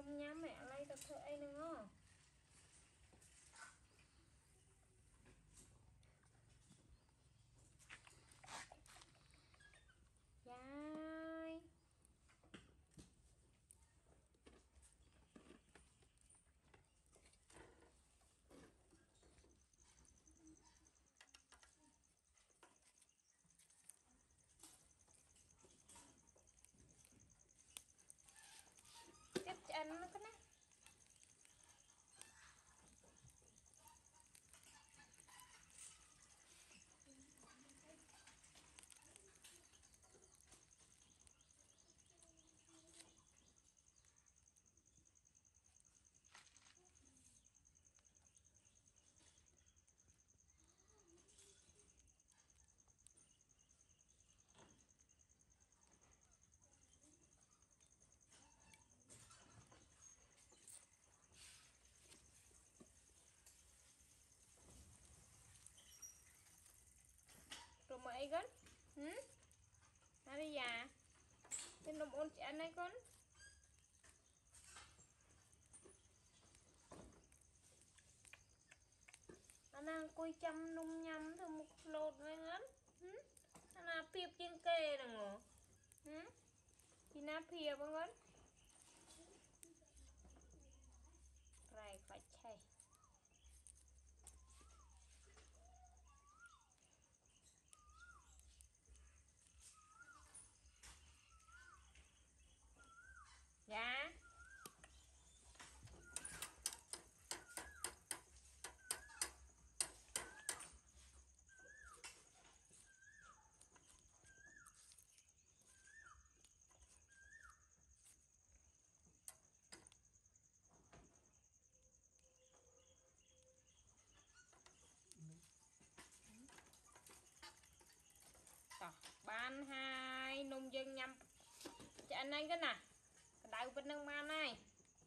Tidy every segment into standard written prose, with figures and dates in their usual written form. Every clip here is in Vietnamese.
nhắm mẹ lấy tập thơ ấy nữa dài tiếp chân nó cái này rồi mà ấy con nó đi già trên nôm ôn chén này con anh đang coi chăm nung nhắm thôi một lột với ngắn anh là piệp trên kê nè ngủ thì na piệp con ngắn rồi phải chạy dạ ban hai nông dân nhâm cho anh cái nè cái đau bên nông man này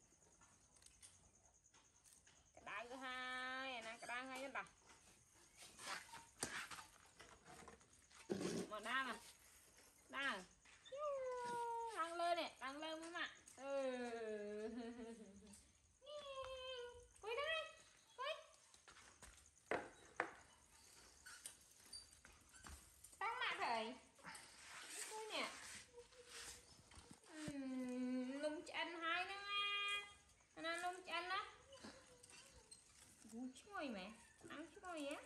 cái đau thứ hai nè cái đau hai cái đau mà đang đang lên nè đang lên mấy mà quay đây quay tăng lại thầy quay nè lông chân hai nữa anh ăn lông chân đó chui mẹ ăn chui á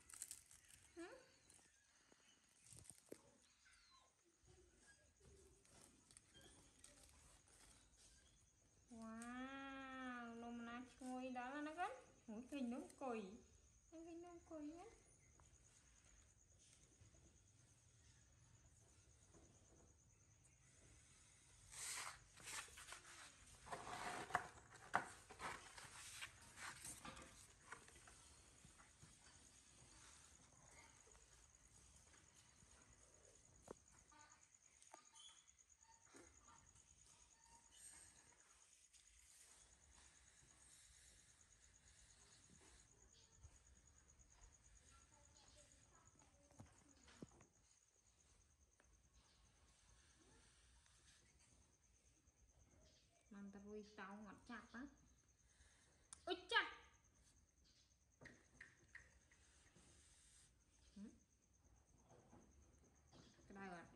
wow lông nó chui đó là nó gắn mũi kinh nó cùi á mang ta vui tao ngọt chặt á ôi chà cái đây rồi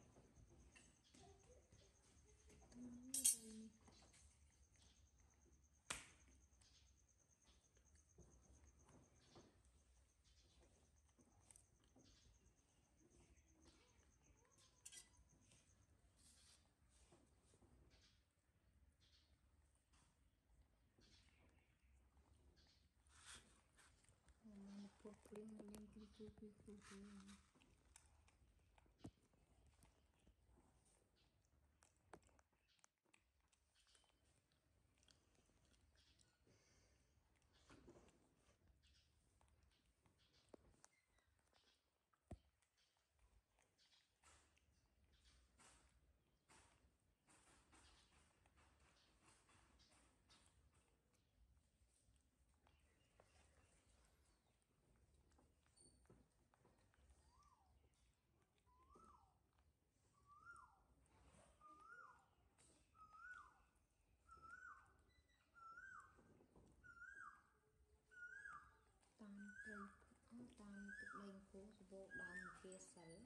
lên phố vô đòn kia sấy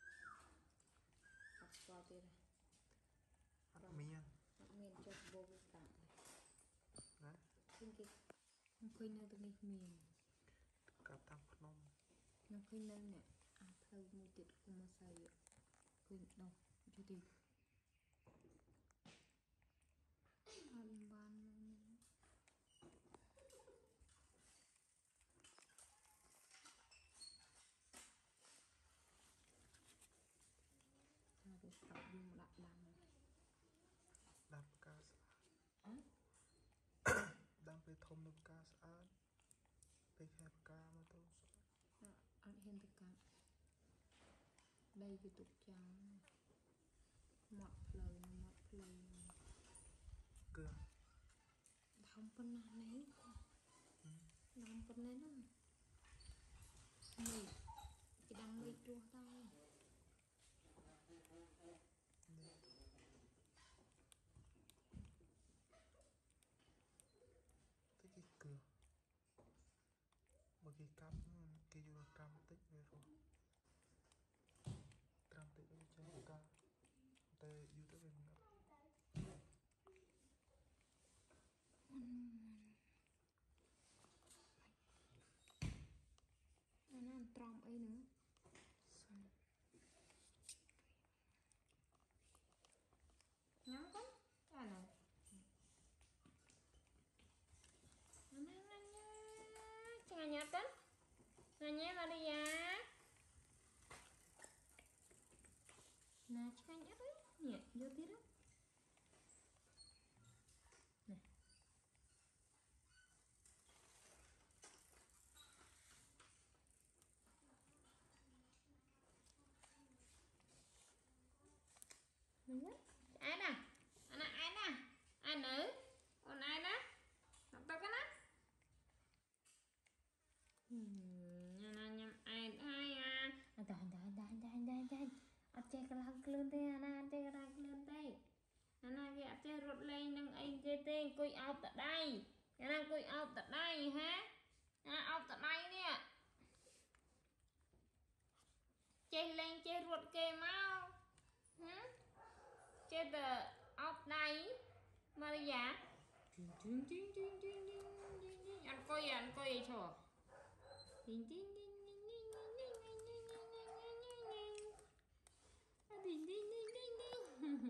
học qua chưa miên cho vô cái tặng đấy khinh cái không khinh nơi tụi miền cặp tam phnom không khinh nơi nè thâu mua tiệt cùng mà xài khinh đâu cho tìm ăn ban được tạo dùng đặt đam ca đam về thông được ca sát về hẹp ca mà tôi ăn hiện thực cả đây cái tục trắng mọt lời cửa không bên này làm bên này nó mì cái đằng mì chua tao cái cửa một cái cặp cái vô trăm tích về rồi trăm tích về chơi ca tê youtube về ngập anh ăn tròn ấy nữa nhắm con à nào jangan nyatan nanya Maria nah jangan nyatan ya vô tí đó nè ai nè ai nè ai nữ còn ai đó học tao cái đó nhầm ai à đây ở chơi cái lăng lên đây anh chơi cái lăng lên đây anh cái chơi rụt lên nâng anh chơi tên coi áo tại đây anh coi áo tại đây hả áo tại đây nè chơi lên chơi rụt kề mau chơi tờ áo đây Maria anh coi vậy cho